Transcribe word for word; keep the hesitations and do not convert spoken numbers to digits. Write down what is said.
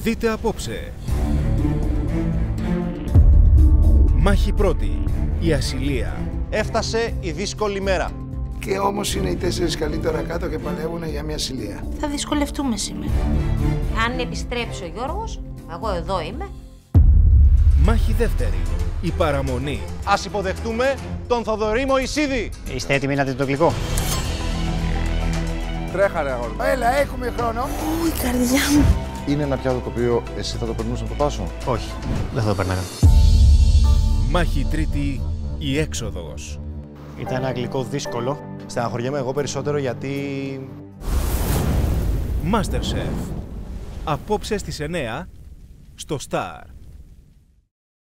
Δείτε απόψε. Μάχη πρώτη. Η ασυλία. Έφτασε η δύσκολη μέρα. Και όμως είναι οι τέσσερις καλύτερα κάτω και παλεύουν για μια ασυλία. Θα δυσκολευτούμε σήμερα. Αν επιστρέψει ο Γιώργος, εγώ εδώ είμαι. Μάχη δεύτερη. Η παραμονή. Ας υποδεχτούμε τον Θοδωρή Μωυσίδη. Είστε έτοιμοι να δείτε το γλυκό? Τρέχα ρε αγόρι. Έλα, έχουμε χρόνο. Ού, η καρδιά μου. Είναι ένα πιάτο το οποίο εσύ θα το περνούσε από το πάσο? Όχι, δεν θα το περνάγα. Μάχη τρίτη. Η έξοδος. Ήταν ένα γλυκό δύσκολο. Στεναχωριέμαι εγώ περισσότερο γιατί... MasterChef. Απόψε στις εννιά στο Star.